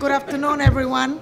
Good afternoon, everyone.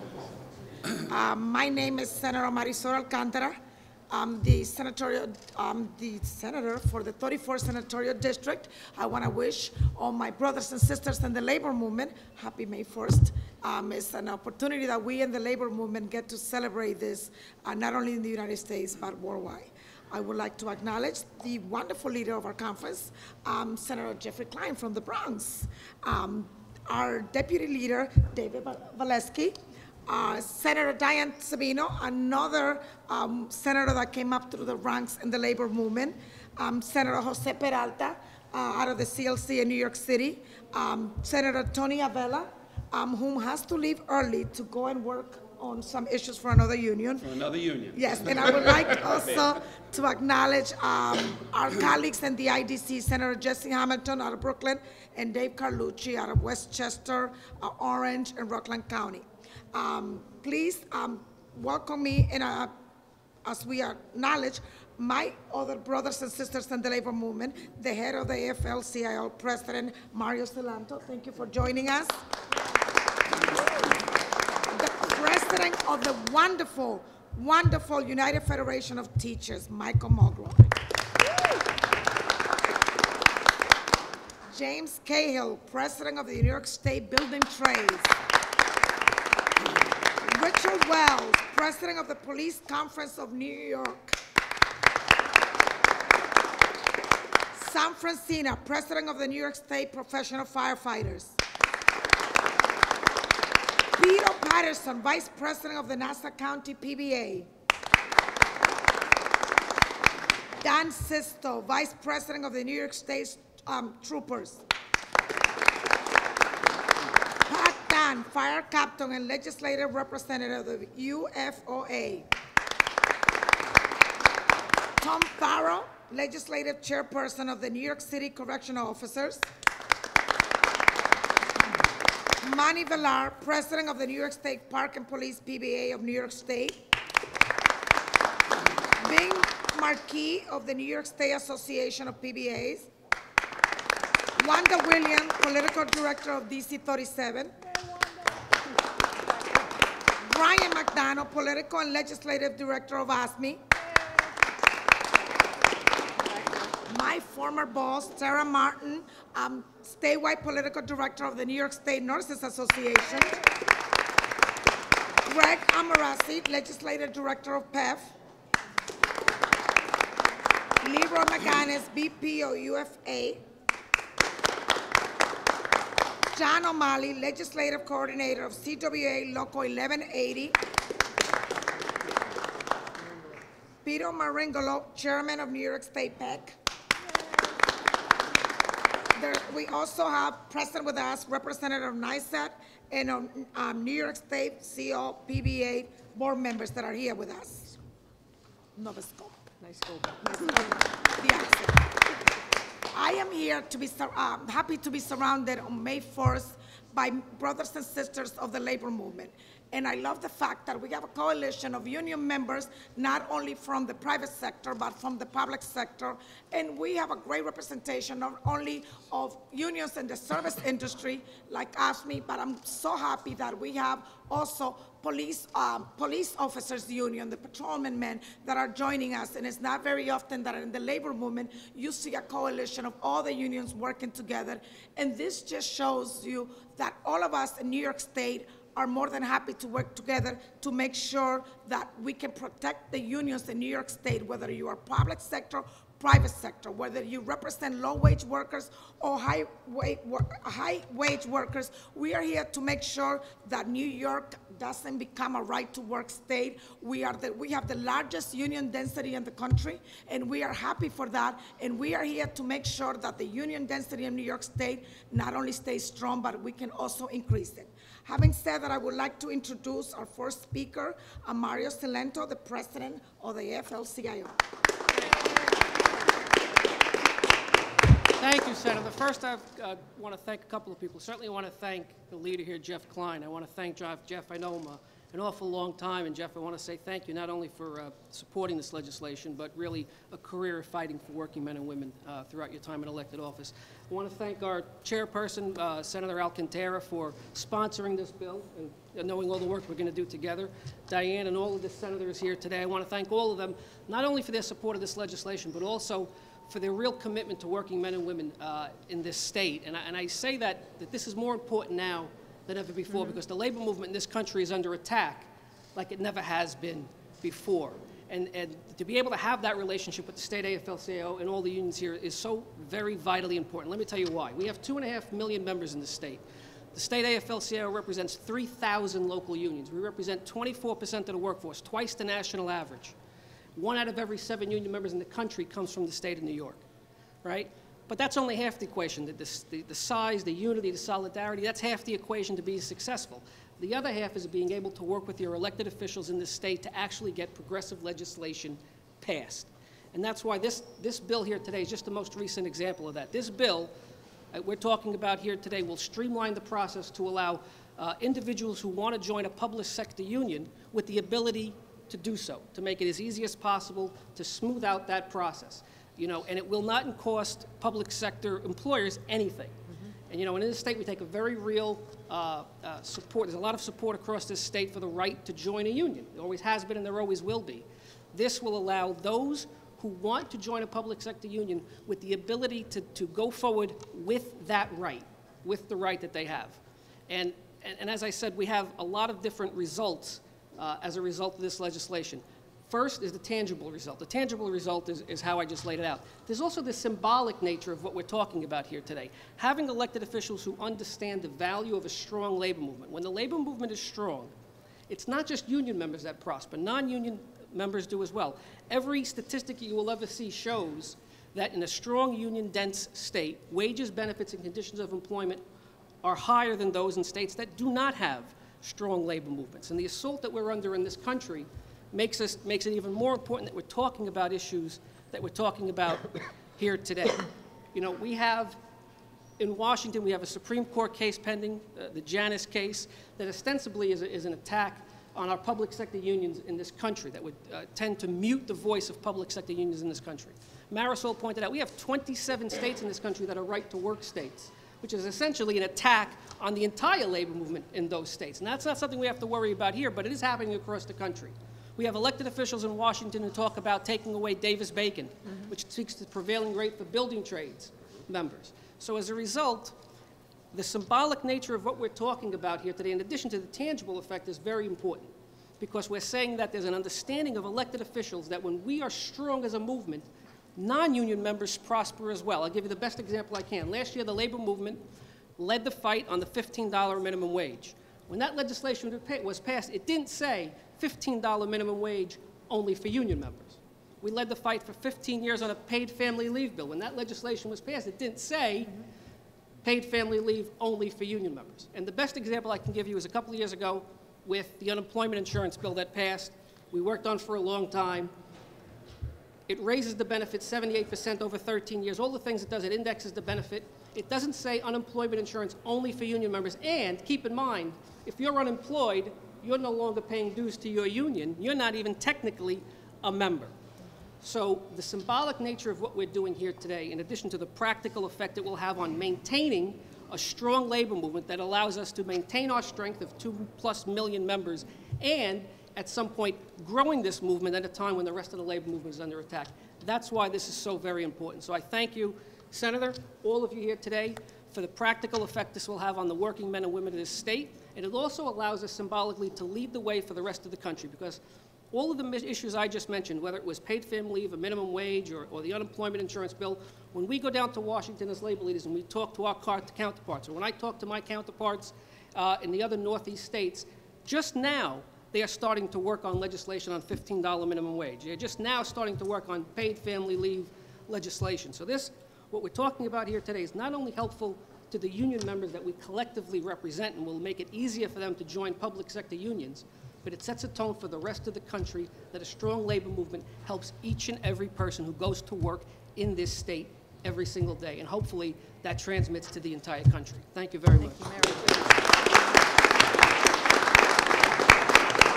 My name is Senator Marisol Alcantara. I'm the senator for the 34th Senatorial District. I want to wish all my brothers and sisters in the labor movement happy May 1st. It's an opportunity that we in the labor movement get to celebrate this, not only in the United States, but worldwide. I would like to acknowledge the wonderful leader of our conference, Senator Jeffrey Klein from the Bronx, our deputy leader, David Valesky, Senator Diane Sabino, another senator that came up through the ranks in the labor movement, Senator Jose Peralta out of the CLC in New York City, Senator Tony Avella, whom has to leave early to go and work on some issues for another union. For another union. Yes, and I would like also to acknowledge our colleagues in the IDC, Senator Jesse Hamilton out of Brooklyn, and Dave Carlucci out of Westchester, Orange, and Rockland County. Please welcome me as we acknowledge my other brothers and sisters in the labor movement, the head of the AFL-CIO, President Mario Cilanto. Thank you for joining us. President of the wonderful, wonderful United Federation of Teachers, Michael Mulgrew. James Cahill, President of the New York State Building Trades. Richard Wells, President of the Police Conference of New York. Sam Francina, President of the New York State Professional Firefighters. Peter Patterson, Vice President of the Nassau County PBA. Dan Sisto, Vice President of the New York State Troopers. Pat Dan, Fire Captain and Legislative Representative of the UFOA. Tom Farrow, Legislative Chairperson of the New York City Correctional Officers. Manny Villar, President of the New York State Park and Police PBA of New York State. Bing Marquis of the New York State Association of PBAs. Wanda Williams, Political Director of DC 37. Brian McDonough, Political and Legislative Director of ASME. My former boss, Sarah Martin, statewide political director of the New York State Nurses Association. Greg Amorazzi, legislative director of PEF. Leroy McGannis, VP of UFA. John O'Malley, legislative coordinator of CWA Local 1180. Peter Maringolo, chairman of New York State PEC. We also have present with us Representative NYSET and New York State CO PBA board members that are here with us. Nova Scope. Nice scope. I am here to be happy to be surrounded on May 1st by brothers and sisters of the labor movement. And I love the fact that we have a coalition of union members, not only from the private sector, but from the public sector. And we have a great representation, not only of unions in the service industry, like AFSCME, but I'm so happy that we have also police officers union, the patrolmen men that are joining us. And it's not very often that in the labor movement, you see a coalition of all the unions working together. And this just shows you that all of us in New York State are more than happy to work together to make sure that we can protect the unions in New York State, whether you are public sector, private sector, whether you represent low-wage workers or high-wage workers. We are here to make sure that New York doesn't become a right-to-work state. We have the largest union density in the country, and we are happy for that. And we are here to make sure that the union density in New York State not only stays strong, but we can also increase it. Having said that, I would like to introduce our first speaker, Mario Cilanto, the president of the AFL-CIO. Thank you, Senator. First, I want to thank a couple of people. Certainly want to thank the leader here, Jeff Klein. I want to thank Jeff. I know him an awful long time. And Jeff, I want to say thank you not only for supporting this legislation, but really a career fighting for working men and women throughout your time in elected office. I want to thank our chairperson, Senator Alcantara, for sponsoring this bill and knowing all the work we're going to do together. Diane and all of the senators here today, I want to thank all of them, not only for their support of this legislation, but also for their real commitment to working men and women in this state. And I say that this is more important now than ever before, because the labor movement in this country is under attack like it never has been before. And to be able to have that relationship with the state AFL-CIO and all the unions here is so very vitally important. Let me tell you why. We have 2.5 million members in the state. The state AFL-CIO represents 3,000 local unions. We represent 24% of the workforce, twice the national average. 1 out of every 7 union members in the country comes from the state of New York, right? But that's only half the equation. The size, the unity, the solidarity, that's half the equation to be successful. The other half is being able to work with your elected officials in this state to actually get progressive legislation passed. And that's why this bill here today is just the most recent example of that. This bill we're talking about here today will streamline the process to allow individuals who want to join a public sector union with the ability to do so, to make it as easy as possible, to smooth out that process. You know, and it will not cost public sector employers anything. And, you know, in this state, we take a very real support. There's a lot of support across this state for the right to join a union. There always has been and there always will be. This will allow those who want to join a public sector union with the ability to go forward with that right, with the right that they have. And as I said, we have a lot of different results as a result of this legislation. First is the tangible result. The tangible result is how I just laid it out. There's also the symbolic nature of what we're talking about here today. Having elected officials who understand the value of a strong labor movement. When the labor movement is strong, it's not just union members that prosper. Non-union members do as well. Every statistic you will ever see shows that in a strong union-dense state, wages, benefits, and conditions of employment are higher than those in states that do not have strong labor movements. And the assault that we're under in this country makes it even more important that we're talking about issues that we're talking about here today. You know, we have, in Washington, we have a Supreme Court case pending, the Janus case, that ostensibly is an attack on our public sector unions in this country that would tend to mute the voice of public sector unions in this country. Marisol pointed out we have 27 states in this country that are right-to-work states, which is essentially an attack on the entire labor movement in those states. And that's not something we have to worry about here, but it is happening across the country. We have elected officials in Washington who talk about taking away Davis-Bacon, which seeks the prevailing rate for building trades members. So as a result, the symbolic nature of what we're talking about here today, in addition to the tangible effect, is very important, because we're saying that there's an understanding of elected officials that when we are strong as a movement, non-union members prosper as well. I'll give you the best example I can. Last year, the labor movement led the fight on the $15 minimum wage. When that legislation was passed, it didn't say $15 minimum wage only for union members. We led the fight for 15 years on a paid family leave bill. When that legislation was passed, it didn't say paid family leave only for union members. And the best example I can give you is a couple of years ago with the unemployment insurance bill that passed. We worked on for a long time. It raises the benefit 78% over 13 years. All the things it does, it indexes the benefit. It doesn't say unemployment insurance only for union members. And keep in mind, if you're unemployed, you're no longer paying dues to your union. You're not even technically a member. So the symbolic nature of what we're doing here today, in addition to the practical effect it will have on maintaining a strong labor movement that allows us to maintain our strength of 2+ million members, and at some point growing this movement at a time when the rest of the labor movement is under attack. That's why this is so very important. So I thank you, Senator, all of you here today, for the practical effect this will have on the working men and women of this state. And it also allows us symbolically to lead the way for the rest of the country, because all of the issues I just mentioned, whether it was paid family leave, a minimum wage, or the unemployment insurance bill, when we go down to Washington as labor leaders and we talk to our counterparts, or when I talk to my counterparts in the other Northeast states, just now they are starting to work on legislation on $15 minimum wage. They're just now starting to work on paid family leave legislation. So what we're talking about here today is not only helpful to the union members that we collectively represent and will make it easier for them to join public sector unions, but it sets a tone for the rest of the country that a strong labor movement helps each and every person who goes to work in this state every single day. And hopefully that transmits to the entire country. Thank you very much. Thank you, Mary.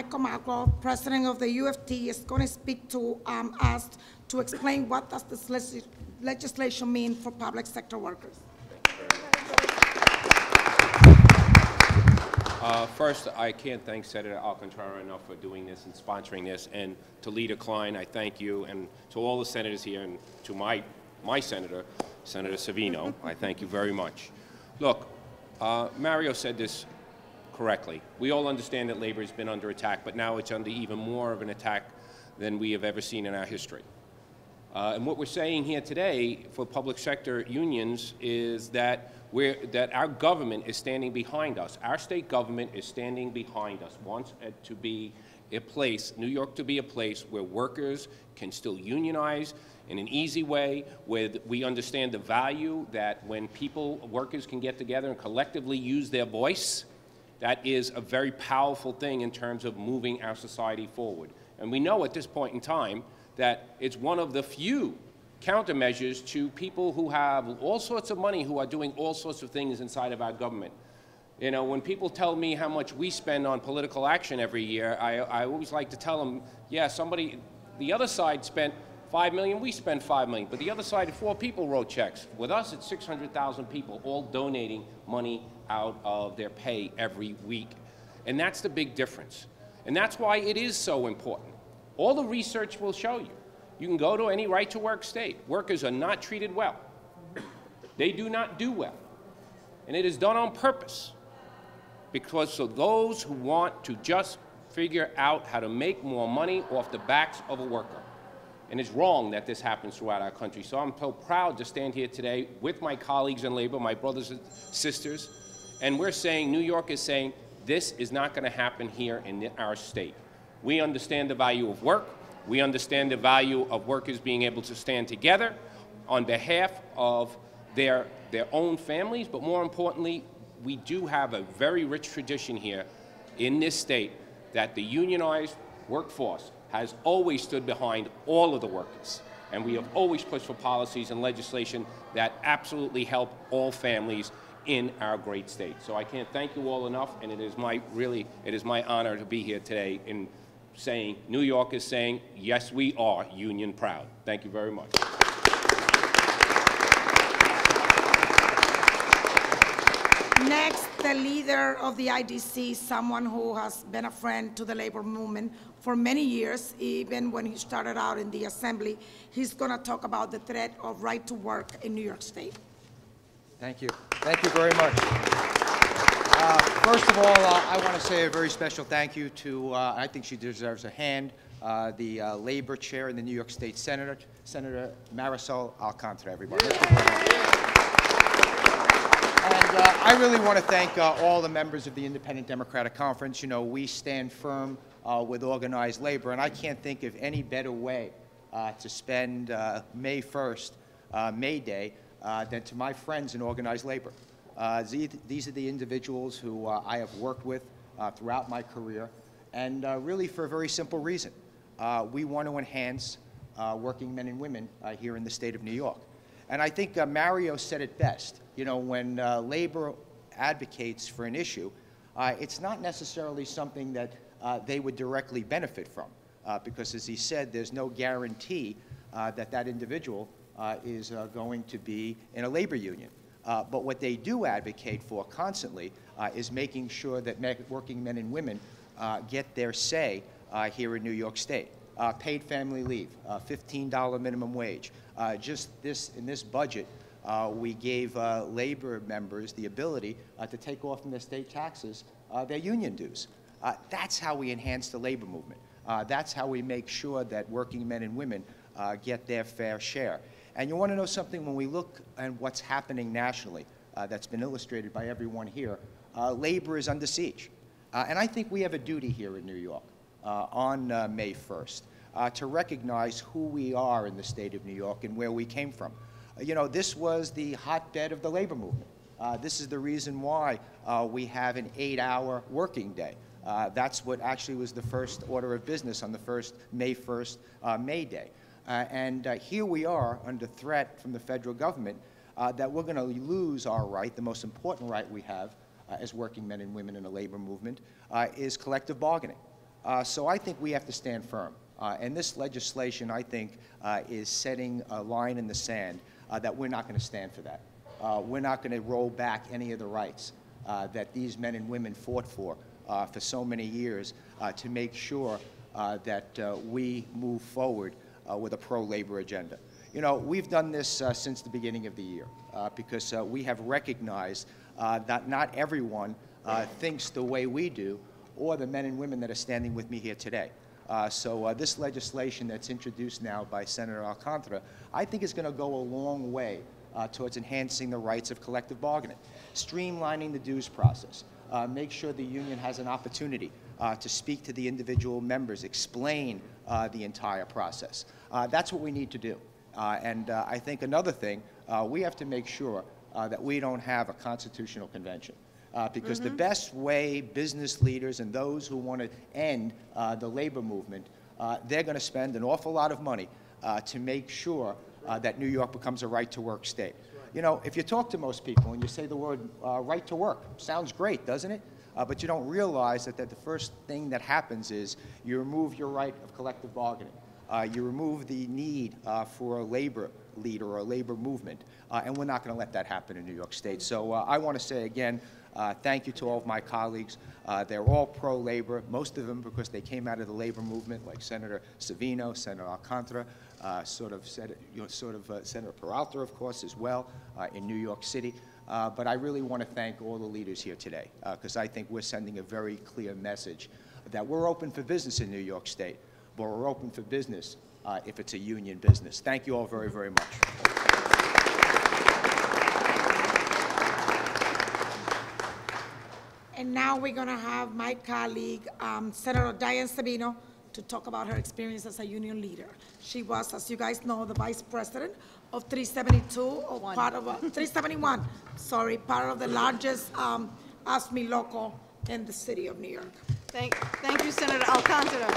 Michael Magro, president of the UFT, is going to speak to us to explain what does this legislation mean for public sector workers. First, I can't thank Senator Alcantara enough for doing this and sponsoring this, and to Leader Klein, I thank you, and to all the senators here, and to my senator, Senator Savino, I thank you very much. Look, Mario said this correctly. We all understand that labor has been under attack, but now it's under even more of an attack than we have ever seen in our history. And what we're saying here today for public sector unions is that our government is standing behind us. Our state government is standing behind us, wants it to be a place, New York to be a place where workers can still unionize in an easy way, where we understand the value that when workers can get together and collectively use their voice, that is a very powerful thing in terms of moving our society forward. And we know at this point in time that it's one of the few countermeasures to people who have all sorts of money, who are doing all sorts of things inside of our government. You know, when people tell me how much we spend on political action every year, I always like to tell them, yeah, the other side spent $5 million, we spend $5 million, but the other side, 4 people wrote checks. With us, it's 600,000 people all donating money out of their pay every week. And that's the big difference. And that's why it is so important. All the research will show you. You can go to any right-to-work state. Workers are not treated well. They do not do well. And it is done on purpose, because so those who want to just figure out how to make more money off the backs of a worker. And it's wrong that this happens throughout our country. So I'm so proud to stand here today with my colleagues in labor, my brothers and sisters, and we're saying, New York is saying, this is not going to happen here in our state. We understand the value of work. We understand the value of workers being able to stand together on behalf of their own families, but more importantly, we do have a very rich tradition here in this state that the unionized workforce has always stood behind all of the workers. And we have always pushed for policies and legislation that absolutely help all families in our great state. So I can't thank you all enough, and it is my honor to be here today in saying, New York is saying, yes, we are union proud. Thank you very much. Next, the leader of the IDC, someone who has been a friend to the labor movement for many years, even when he started out in the assembly. He's going to talk about the threat of right to work in New York State. Thank you. Thank you very much. First of all, I want to say a very special thank you to, I think she deserves a hand, the labor chair in the New York State Senate, Senator Marisol Alcantara, everybody. And I really want to thank all the members of the Independent Democratic Conference. You know, we stand firm with organized labor, and I can't think of any better way to spend May 1st, May Day, than to my friends in organized labor. These are the individuals who I have worked with throughout my career, and really for a very simple reason. We want to enhance working men and women here in the state of New York. And I think Mario said it best. You know, when labor advocates for an issue, it's not necessarily something that they would directly benefit from, because as he said, there's no guarantee that that individual is going to be in a labor union. But what they do advocate for constantly is making sure that working men and women get their say here in New York State. Paid family leave, $15 minimum wage. In this budget, we gave labor members the ability to take off from their state taxes their union dues. That's how we enhance the labor movement. That's how we make sure that working men and women get their fair share. And you want to know something? When we look at what's happening nationally, that's been illustrated by everyone here, labor is under siege. And I think we have a duty here in New York on May 1st to recognize who we are in the state of New York and where we came from. You know, this was the hotbed of the labor movement. This is the reason why we have an 8-hour working day. That's what actually was the first order of business on the May 1st, May Day. And here we are under threat from the federal government that we're going to lose our right, the most important right we have as working men and women in the labor movement, is collective bargaining. So I think we have to stand firm. And this legislation, I think, is setting a line in the sand that we're not going to stand for that. We're not going to roll back any of the rights that these men and women fought for so many years to make sure that we move forward with a pro-labor agenda. You know, we've done this since the beginning of the year because we have recognized that not everyone thinks the way we do, or the men and women that are standing with me here today. So this legislation that's introduced now by Senator Alcantara, I think is going to go a long way towards enhancing the rights of collective bargaining, streamlining the dues process, make sure the union has an opportunity to speak to the individual members, explain the entire process. That's what we need to do. And I think another thing, we have to make sure that we don't have a constitutional convention. Because the best way business leaders and those who want to end the labor movement, they're going to spend an awful lot of money to make sure that New York becomes a right-to-work state. You know, if you talk to most people and you say the word right to work, sounds great, doesn't it? But you don't realize that the first thing that happens is you remove your right of collective bargaining. You remove the need for a labor leader or a labor movement, and we're not going to let that happen in New York State. So I want to say again, thank you to all of my colleagues. They're all pro-labor, most of them because they came out of the labor movement, like Senator Savino, Senator Alcantara, Senator Peralta, of course, as well, in New York City. But I really want to thank all the leaders here today because I think we're sending a very clear message that we're open for business in New York State, but we're open for business if it's a union business. Thank you all very, very much. And now we're going to have my colleague, Senator Diane Savino, to talk about her experience as a union leader. She was, as you guys know, the vice president of 372, or part of 371, sorry, part of the largest AFSCME local in the city of New York. Thank you, Senator Alcantara.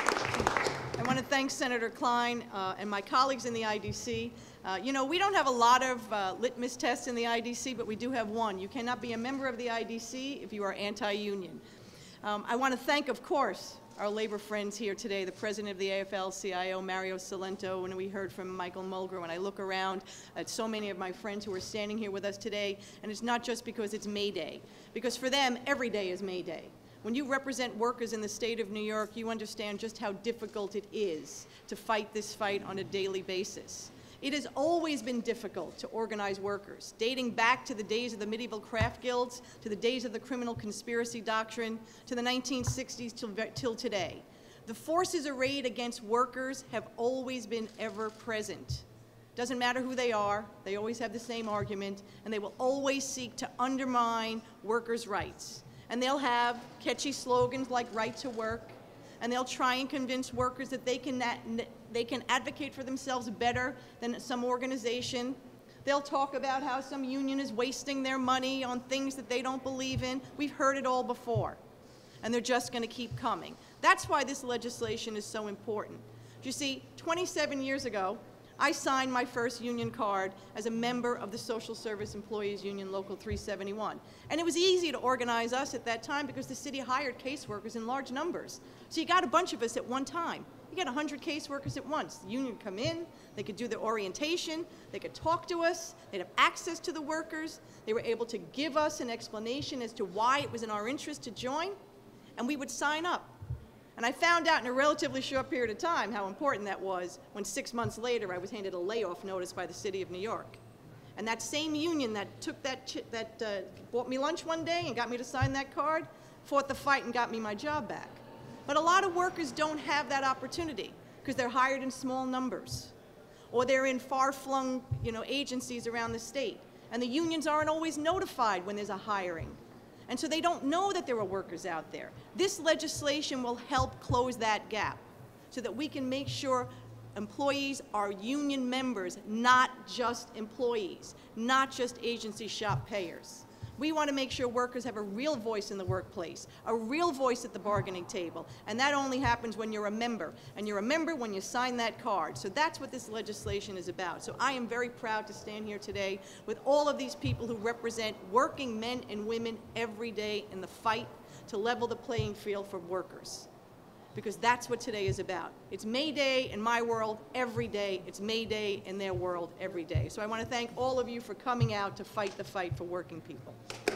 I want to thank Senator Klein and my colleagues in the IDC. You know, we don't have a lot of litmus tests in the IDC, but we do have one. You cannot be a member of the IDC if you are anti-union. I want to thank, of course, our labor friends here today, the president of the AFL-CIO, Mario Salento, and we heard from Michael Mulgrew. And I look around at so many of my friends who are standing here with us today, and it's not just because it's May Day, because for them, every day is May Day. When you represent workers in the state of New York, you understand just how difficult it is to fight this fight on a daily basis. It has always been difficult to organize workers, dating back to the days of the medieval craft guilds, to the days of the criminal conspiracy doctrine, to the 1960s till today. The forces arrayed against workers have always been ever present. Doesn't matter who they are, they always have the same argument, and they will always seek to undermine workers' rights. And they'll have catchy slogans like right to work, and they'll try and convince workers that they can advocate for themselves better than some organization. They'll talk about how some union is wasting their money on things that they don't believe in. We've heard it all before, and they're just going to keep coming. That's why this legislation is so important. You see, 27 years ago, I signed my first union card as a member of the Social Service Employees Union Local 371. And it was easy to organize us at that time because the city hired caseworkers in large numbers. So you got a bunch of us at one time. You got 100 caseworkers at once. The union would come in, they could do their orientation, they could talk to us, they'd have access to the workers, they were able to give us an explanation as to why it was in our interest to join, and we would sign up. And I found out in a relatively short period of time how important that was when 6 months later I was handed a layoff notice by the city of New York. And that same union that took bought me lunch one day and got me to sign that card, fought the fight and got me my job back. But a lot of workers don't have that opportunity because they're hired in small numbers, or they're in far-flung, agencies around the state. And the unions aren't always notified when there's a hiring. And so they don't know that there are workers out there. This legislation will help close that gap so that we can make sure employees are union members, not just employees, not just agency shop payers. We want to make sure workers have a real voice in the workplace, a real voice at the bargaining table, and that only happens when you're a member, and you're a member when you sign that card. So that's what this legislation is about. So I am very proud to stand here today with all of these people who represent working men and women every day in the fight to level the playing field for workers. because that's what today is about. It's May Day in my world every day. It's May Day in their world every day. So I want to thank all of you for coming out to fight the fight for working people.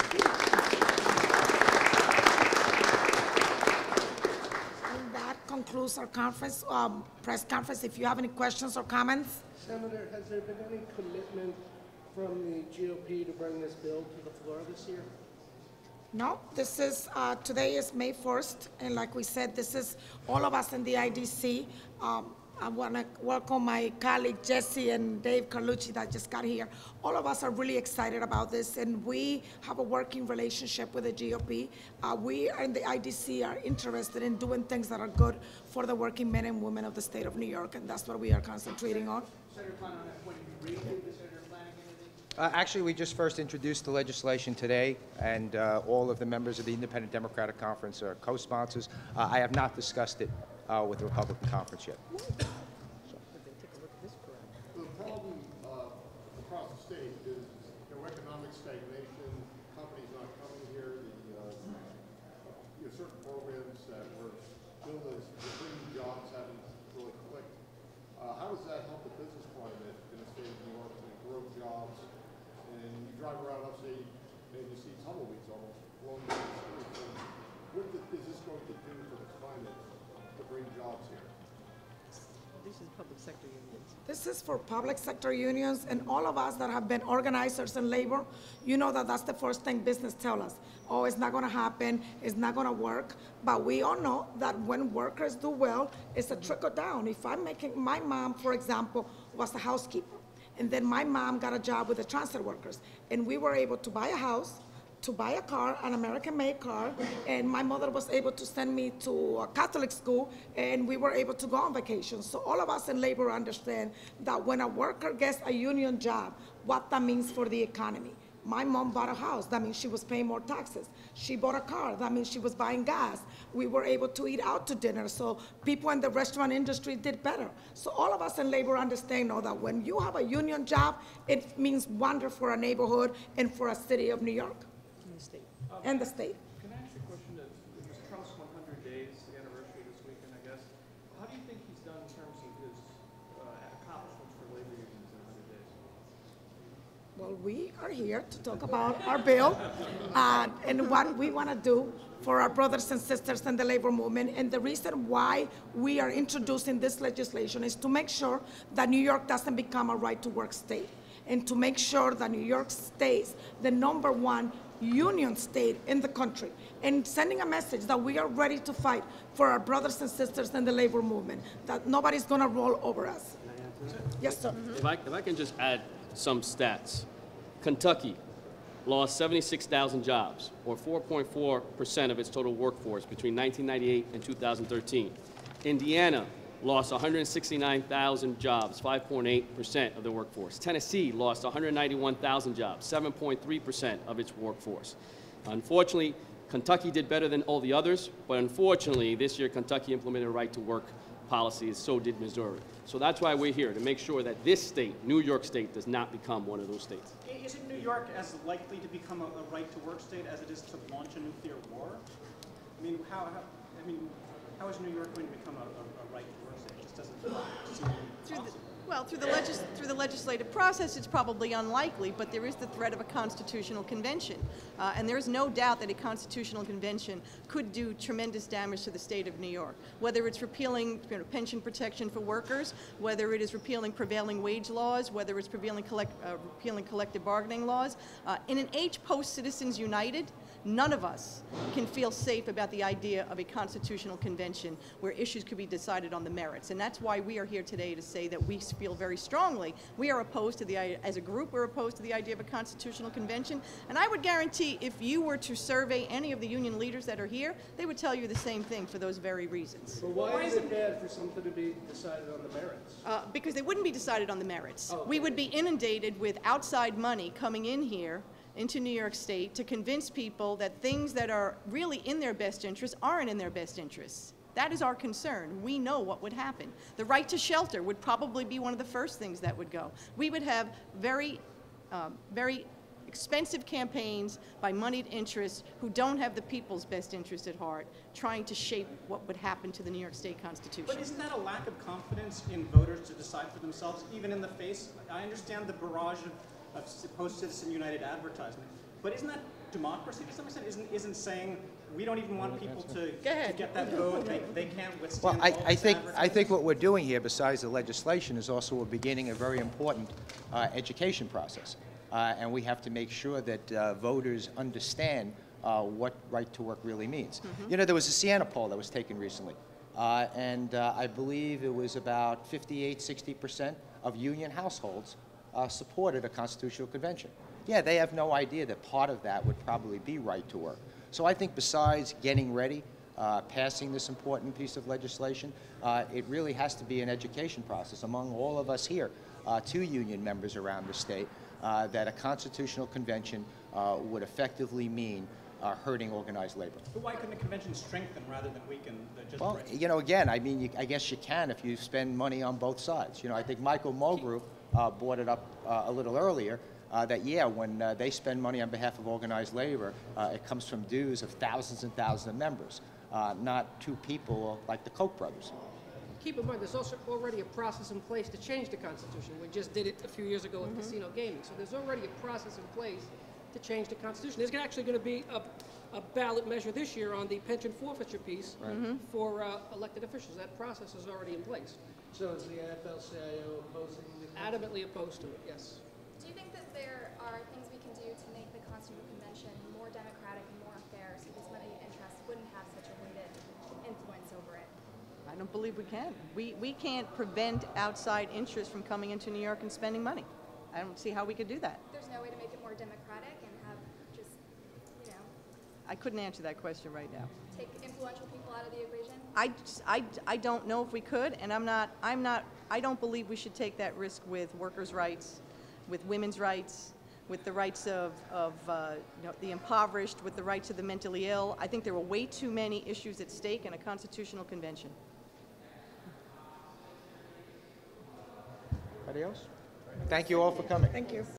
And that concludes our conference, press conference. If you have any questions or comments. Senator, has there been any commitment from the GOP to bring this bill to the floor this year? No, this is, today is May 1st, and like we said, this is all of us in the IDC. I want to welcome my colleague Jesse and Dave Carlucci that just got here. All of us are really excited about this, and we have a working relationship with the GOP. We in the IDC are interested in doing things that are good for the working men and women of the state of New York, and that's what we are concentrating on. Senator Klein, on that point, have you reviewed the Senator planning anything? Actually, we just first introduced the legislation today, and all of the members of the Independent Democratic Conference are co-sponsors. I have not discussed it with the Republican Conference yet. The problem across the state is economic stagnation, companies not coming here, certain programs that were billed as bringing jobs haven't really clicked. How does that help the business climate in the state of New York to grow jobs? And you drive around upstate and you see tumbleweeds almost blowing down the streets. What is this going to do for the climate to bring jobs here? This is public sector unions. This is for public sector unions, and all of us that have been organizers in labor, you know that that's the first thing business tell us. Oh, it's not gonna happen, it's not gonna work, but we all know that when workers do well, it's a trickle down. If I'm making, my mom, for example, was a housekeeper, and then my mom got a job with the transit workers, and we were able to buy a house, to buy a car, an American-made car, and my mother was able to send me to a Catholic school, and we were able to go on vacation. So all of us in labor understand that when a worker gets a union job, what that means for the economy. My mom bought a house, that means she was paying more taxes. She bought a car, that means she was buying gas. We were able to eat out to dinner, so people in the restaurant industry did better. So all of us in labor understand now that when you have a union job, it means wonder for a neighborhood and for a city of New York. State. And the state. Can I ask you a question? It was Trump's 100 days, the anniversary this weekend, I guess. How do you think he's done in terms of his accomplishments for labor unions in 100 days? Well, we are here to talk about our bill and what we want to do for our brothers and sisters in the labor movement. And the reason why we are introducing this legislation is to make sure that New York doesn't become a right-to-work state, and to make sure that New York stays the #1 union state in the country, and sending a message that we are ready to fight for our brothers and sisters in the labor movement, that nobody's going to roll over us. Yes, sir. If I can just add some stats. Kentucky lost 76,000 jobs, or 4.4% of its total workforce between 1998 and 2013. Indiana lost 169,000 jobs, 5.8% of the workforce. Tennessee lost 191,000 jobs, 7.3% of its workforce. Unfortunately, Kentucky did better than all the others, but unfortunately, this year Kentucky implemented a right-to-work policy, and so did Missouri. So that's why we're here, to make sure that this state, New York State, does not become one of those states. Isn't New York as likely to become a right-to-work state as it is to launch a nuclear war? I mean, how is New York going to become a right-to-work state? It just doesn't seem possible. Through the legislative process, it's probably unlikely, but there is the threat of a constitutional convention. And there is no doubt that a constitutional convention could do tremendous damage to the state of New York, whether it's repealing pension protection for workers, whether it is repealing prevailing wage laws, whether it's repealing collective bargaining laws. In an age post-Citizens United, none of us can feel safe about the idea of a constitutional convention where issues could be decided on the merits. And that's why we are here today to say that we feel very strongly we are opposed to as a group, we're opposed to the idea of a constitutional convention. And I would guarantee if you were to survey any of the union leaders that are here, they would tell you the same thing for those very reasons. But why is it bad for something to be decided on the merits? Because they wouldn't be decided on the merits. Oh, okay. We would be inundated with outside money coming in here into New York State to convince people that things that are really in their best interest aren't in their best interests. That is our concern. We know what would happen. The right to shelter would probably be one of the first things that would go. We would have very expensive campaigns by moneyed interests who don't have the people's best interest at heart, trying to shape what would happen to the New York State Constitution. But isn't that a lack of confidence in voters to decide for themselves, even in the face? I understand the barrage of post-Citizen United advertisement, but isn't that democracy to some extent? Isn't saying we don't even want people to get that vote, they can't withstand Well, all I this think advertising? what we're doing here, besides the legislation, is also we're beginning a very important education process. And we have to make sure that voters understand what right to work really means. You know, there was a Siena poll that was taken recently, and I believe it was about 58–60% of union households supported a constitutional convention. Yeah, they have no idea that part of that would probably be right to work. So I think besides getting ready, passing this important piece of legislation, it really has to be an education process among all of us here, to union members around the state, that a constitutional convention would effectively mean hurting organized labor. But why couldn't a convention strengthen rather than weaken just Well, right? you know, again, I mean, I guess you can if you spend money on both sides. You know, I think Michael Mulgrew brought it up a little earlier, that, yeah, when they spend money on behalf of organized labor, it comes from dues of thousands and thousands of members, not two people like the Koch brothers. Keep in mind, there's also already a process in place to change the Constitution. We just did it a few years ago with casino gaming. So there's already a process in place to change the Constitution. There's actually going to be a ballot measure this year on the pension forfeiture piece for elected officials. That process is already in place. So is the AFL-CIO opposing the? Adamantly opposed to it, yes. Do you think that there are things we can do to make the Constitutional Convention more democratic and more fair so these money interests wouldn't have such a limited influence over it? I don't believe we can. We can't prevent outside interests from coming into New York and spending money. I don't see how we could do that. There's no way to make it more democratic and have just, you know, I couldn't answer that question right now. take influential people out of the equation? I don't know if we could, and I don't believe we should take that risk with workers' rights, with women's rights, with the rights of you know, the impoverished, with the rights of the mentally ill. I think there are way too many issues at stake in a constitutional convention. Anybody else? Thank you all for coming. Thank you.